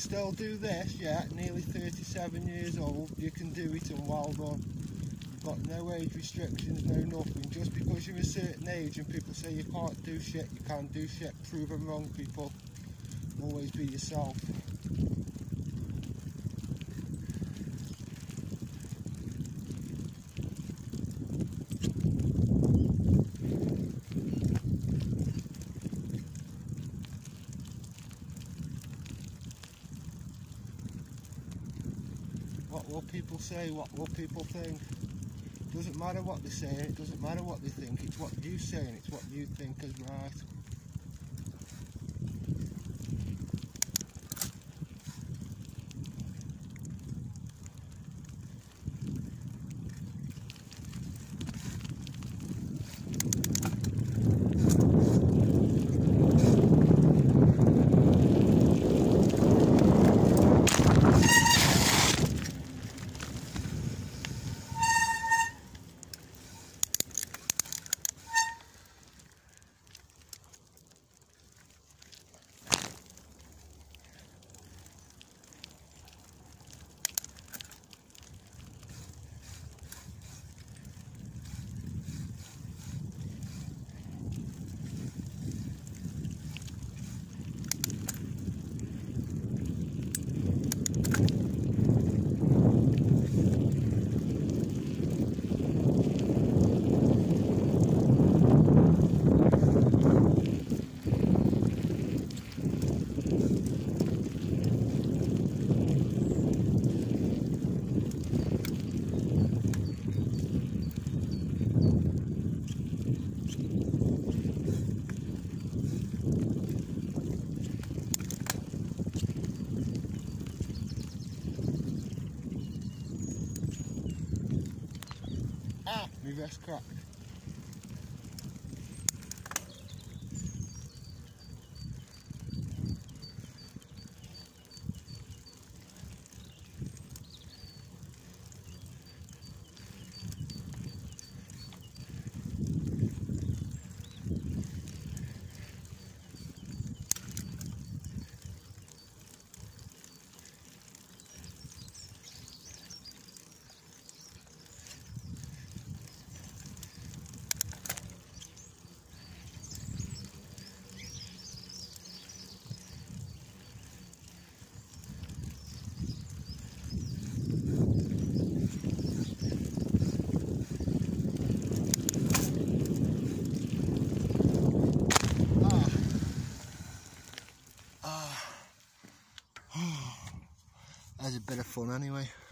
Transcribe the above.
still do this, yeah, nearly 37 years old, you can do it and well done. You've got no age restrictions, no nothing. Just because you're a certain age and people say you can't do shit, you can do shit. Prove them wrong, people. Always be yourself. What will people say? What will people think? Doesn't matter what they're saying, it doesn't matter what they think, it's what you say and it's what you think is right. Ah, my wrist cracked. That's a bit of fun anyway.